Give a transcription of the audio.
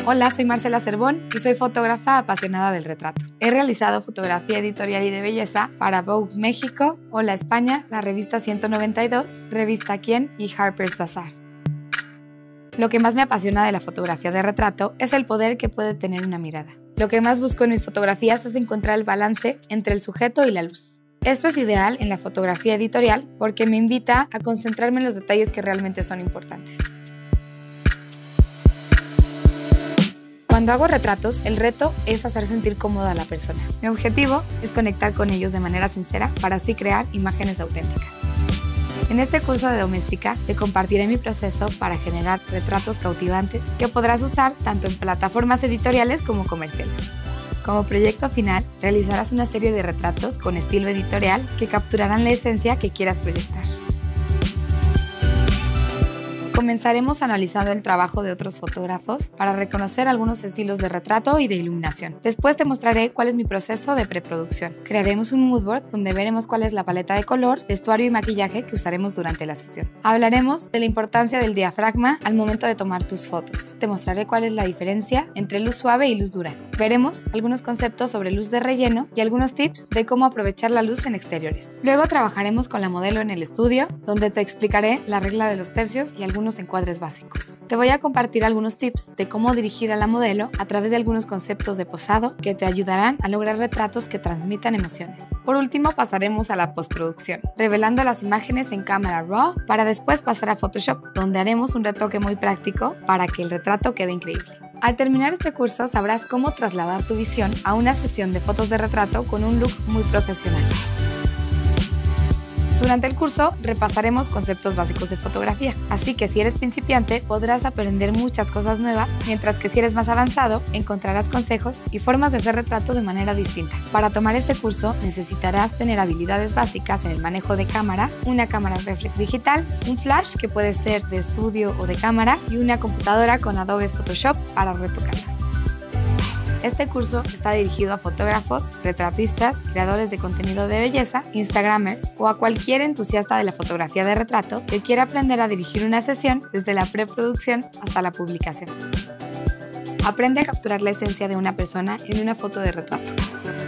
Hola, soy Marcela Cervón y soy fotógrafa apasionada del retrato. He realizado fotografía editorial y de belleza para Vogue México, Hola España, la revista 192, Revista Quién y Harper's Bazaar. Lo que más me apasiona de la fotografía de retrato es el poder que puede tener una mirada. Lo que más busco en mis fotografías es encontrar el balance entre el sujeto y la luz. Esto es ideal en la fotografía editorial porque me invita a concentrarme en los detalles que realmente son importantes. Cuando hago retratos, el reto es hacer sentir cómoda a la persona. Mi objetivo es conectar con ellos de manera sincera para así crear imágenes auténticas. En este curso de doméstica te compartiré mi proceso para generar retratos cautivantes que podrás usar tanto en plataformas editoriales como comerciales. Como proyecto final, realizarás una serie de retratos con estilo editorial que capturarán la esencia que quieras proyectar. Comenzaremos analizando el trabajo de otros fotógrafos para reconocer algunos estilos de retrato y de iluminación. Después te mostraré cuál es mi proceso de preproducción. Crearemos un mood board donde veremos cuál es la paleta de color, vestuario y maquillaje que usaremos durante la sesión. Hablaremos de la importancia del diafragma al momento de tomar tus fotos. Te mostraré cuál es la diferencia entre luz suave y luz dura. Veremos algunos conceptos sobre luz de relleno y algunos tips de cómo aprovechar la luz en exteriores. Luego trabajaremos con la modelo en el estudio, donde te explicaré la regla de los tercios y algunos encuadres básicos. Te voy a compartir algunos tips de cómo dirigir a la modelo a través de algunos conceptos de posado que te ayudarán a lograr retratos que transmitan emociones. Por último, pasaremos a la postproducción, revelando las imágenes en cámara RAW para después pasar a Photoshop, donde haremos un retoque muy práctico para que el retrato quede increíble. Al terminar este curso sabrás cómo trasladar tu visión a una sesión de fotos de retrato con un look muy profesional. Durante el curso repasaremos conceptos básicos de fotografía, así que si eres principiante podrás aprender muchas cosas nuevas, mientras que si eres más avanzado encontrarás consejos y formas de hacer retrato de manera distinta. Para tomar este curso necesitarás tener habilidades básicas en el manejo de cámara, una cámara reflex digital, un flash que puede ser de estudio o de cámara y una computadora con Adobe Photoshop para retocarlas. Este curso está dirigido a fotógrafos, retratistas, creadores de contenido de belleza, instagramers o a cualquier entusiasta de la fotografía de retrato que quiera aprender a dirigir una sesión desde la preproducción hasta la publicación. Aprende a capturar la esencia de una persona en una foto de retrato.